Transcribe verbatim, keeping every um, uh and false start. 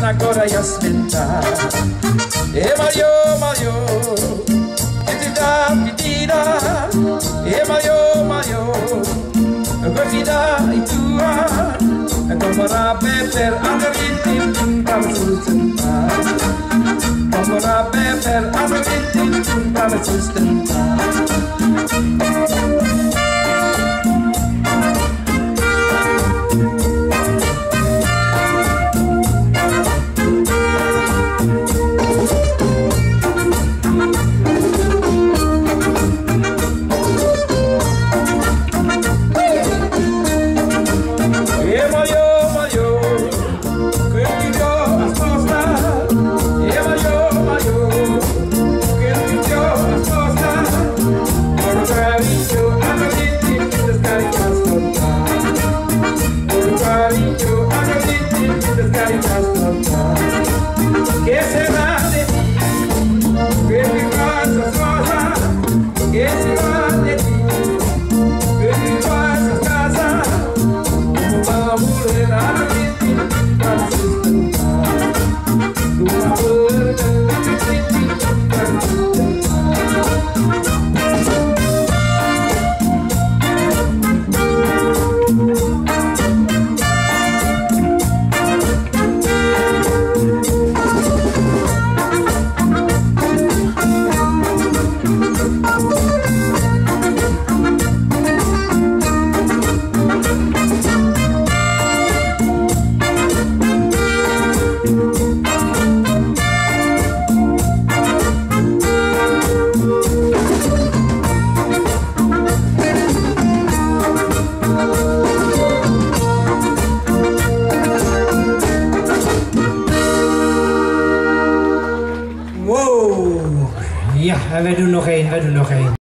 una cosa ya sventa. E Mario, Mario, e ti da pitira. E Mario, Mario, e fida i tua. E come rabbe per andare in tam sustenta. Come rabbe per andare in tam sustenta. ¿Qué será de ti? ¿Qué me pasa sola? ¿Qué será de ti? ¿Qué me pasa casa? ¿Cómo va a volver a vivir para sustentar? ¿Cómo va a volver a vivir para sustentar? Wow, ja, wij doen nog één, wij doen nog één.